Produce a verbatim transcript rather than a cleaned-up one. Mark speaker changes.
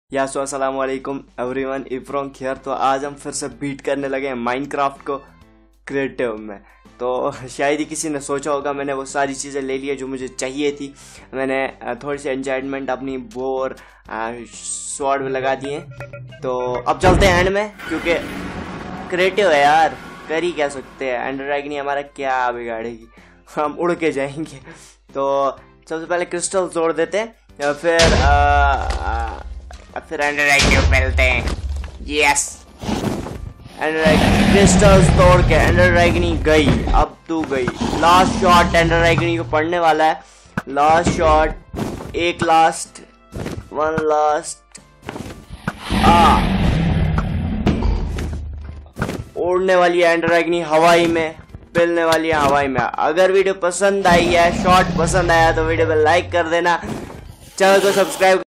Speaker 1: या सो अस्सलाम वालेकुम एवरीवन, इफ्रोंग हियर। तो आज हम फिर से बीट करने लगे हैं माइनक्राफ्ट को क्रिएटिव में। तो शायद ही किसी ने सोचा होगा, मैंने वो सारी चीज़ें ले ली है जो मुझे चाहिए थी। मैंने थोड़ी सी एन्चांटमेंट अपनी बो और स्वॉर्ड में लगा दिए। तो अब चलते हैं एंड में, क्योंकि क्रिएटिव है यार, कर ही क्या सकते हैं। एंडर ड्रैगन हमारा क्या बिगाड़ेगी, हम उड़ के जाएंगे। तो सबसे पहले क्रिस्टल तोड़ देते हैं, फिर आ, आ, फिर एंडर ड्रैगन मिलते हैं। यस, एंडर ड्रैगन क्रिस्टल्स तोड़ के एंडर ड्रैगन गई। अब तू गई। लास्ट शॉट एंडर ड्रैगन को पड़ने वाला है। लास्ट शॉट, एक लास्ट, वन लास्ट। आ उड़ने वाली है एंडर ड्रैगन हवाई में, मिलने वाली है हवाई में। अगर वीडियो पसंद आई है, शॉट पसंद आया तो वीडियो पे लाइक कर देना, चैनल को सब्सक्राइब